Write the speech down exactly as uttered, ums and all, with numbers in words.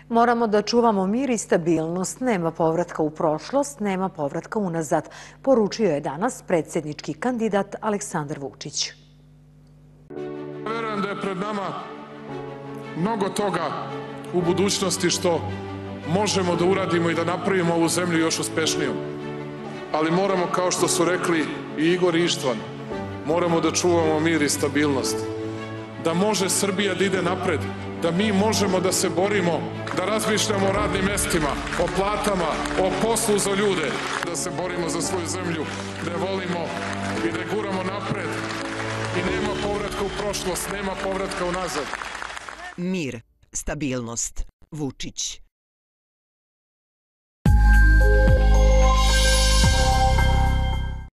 Moramo da čuvamo mir i stabilnost. Nema povratka u prošlost, nema povratka unazad, poručio je danas predsjednički kandidat Aleksandar Vučić. Verujem da je pred nama mnogo toga u budućnosti što možemo da uradimo i da napravimo ovu zemlju još uspešnijom. Ali moramo, kao što su rekli i Igor i Ištvan, moramo da čuvamo mir i stabilnost. Da može Srbija da ide napred, da mi možemo da se borimo, da razmišljamo o radnim mestima, o platama, o poslu za ljude, da se borimo za svoju zemlju, da je volimo i da je guramo napred. I nema povratka u prošlost, nema povratka unazad. Mir, stabilnost. Vučić.